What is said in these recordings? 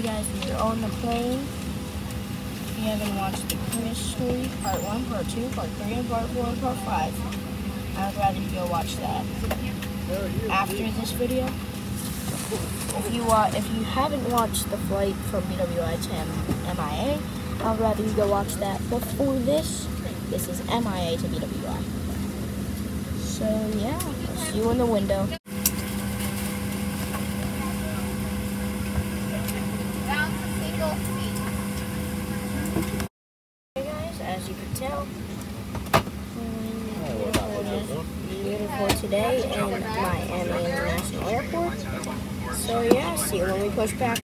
you guys, when you're on the plane, if you haven't watched the cruise story, part 1, part 2, part 3, and part 4, and part 5, I would rather you go watch that after this video. If you haven't watched the flight from BWI to MIA, I would rather you go watch that before this. This is MIA to BWI. So yeah, I'll see you in the window. Hey guys, as you can tell, beautiful today in Miami International Airport. So yeah, see you when we push back.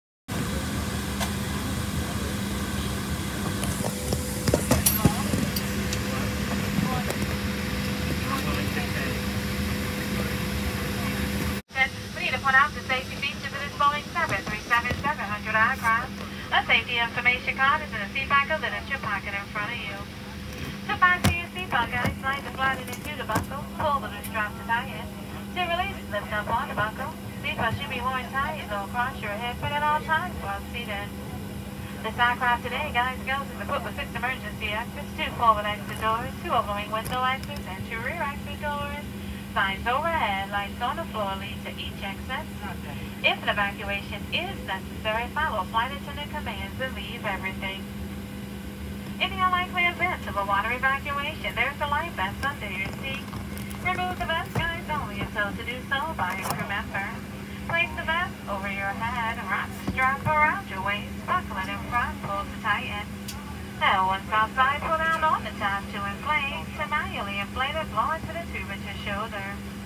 We need to point out the safety features of this Boeing 737-700 aircraft. A safety information card is in a seat back of literature pocket in front of you. To fasten your seatbelt, guys, slide the flathead into the buckle, pull the loose strap to tie it. To release, lift up on the buckle. Seatbelt should be worn tight and go across your head at all times while seated. This aircraft today, guys, goes is equipped with 6 emergency exits, 2 forward exit doors, 2 overwing window exits, and 2 rear exit doors. Signs overhead, lights on the floor lead to each exit. If an evacuation is necessary, follow flight attendant commands and leave everything. In the unlikely event of a water evacuation, there's a life vest under your seat. Remove the vest, guys, only if told to do so by a crew member. Place the vest over your head and wrap the strap around your waist, buckle it in front, pull to tighten. Now, once outside, pull down on the tab to inflate. To manually inflate it, blow into the tube at your shoulder.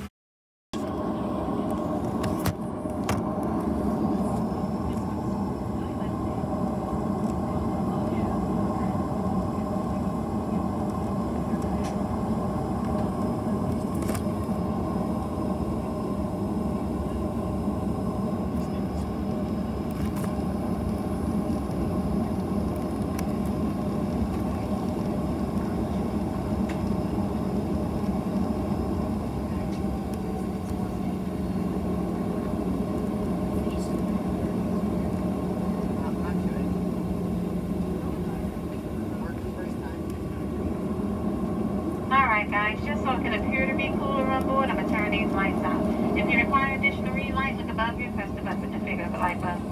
Alright guys, just so it can appear to be cooler on board, I'm going to turn these lights out. If you require additional relight, look above you, press the button to figure out the light button.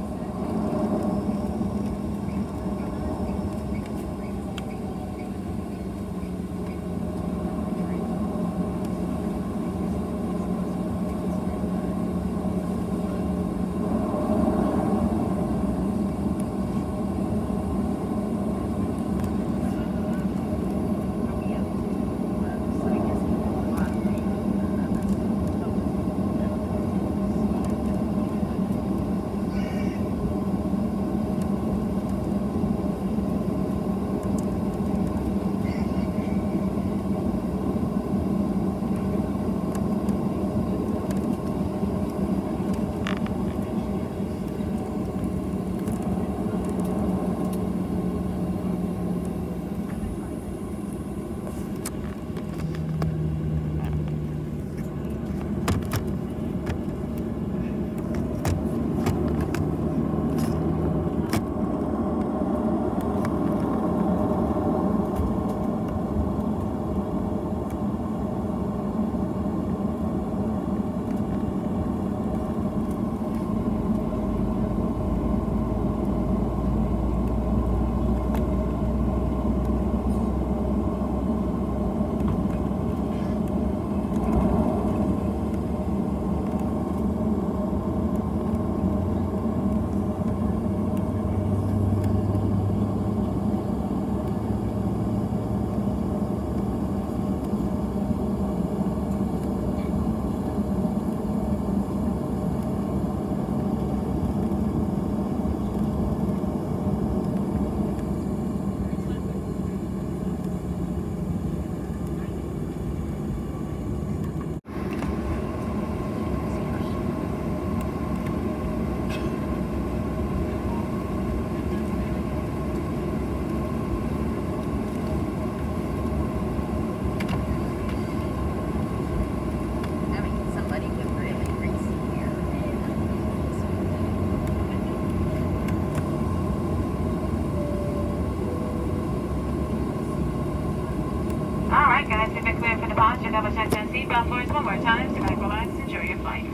seatbelt voice one more time. Sit back, relax, enjoy your flight.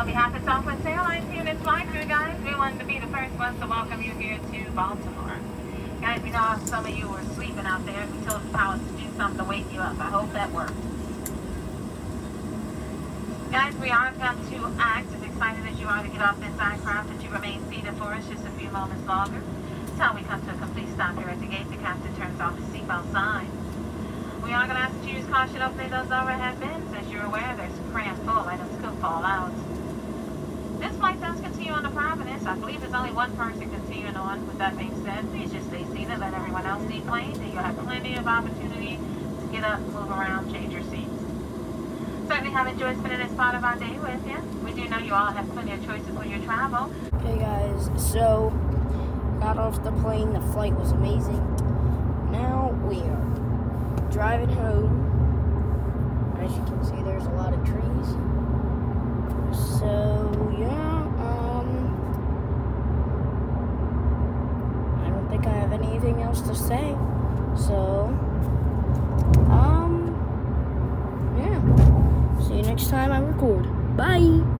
On behalf of Southwest Airlines here in its flight crew, guys, we wanted to be the first ones to welcome you here to Baltimore. Guys, we know some of you were sleeping out there. We told the pilots to do something to wake you up. I hope that worked. Guys, we are going to act as excited as you are to get off this aircraft, that you remain seated for us just a few moments longer. Until we come to a complete stop here at the gate, the captain turns off the seatbelt sign. We are going to ask that you use caution opening those overhead bins. As you're aware, there's crammed full. Items could fall out. This flight does continue on to Providence. I believe there's only one person continuing on. With that being said, please just stay seated. Let everyone else deplane, and you'll have plenty of opportunity to get up, move around, change your seats. Certainly have enjoyed spending this part of our day with you. We do know you all have plenty of choices for your travel. Okay guys, so got off the plane, the flight was amazing. Now we are driving home. As you can see, there's a lot of trees. So yeah, I don't think I have anything else to say. So yeah. See you next time I record. Bye!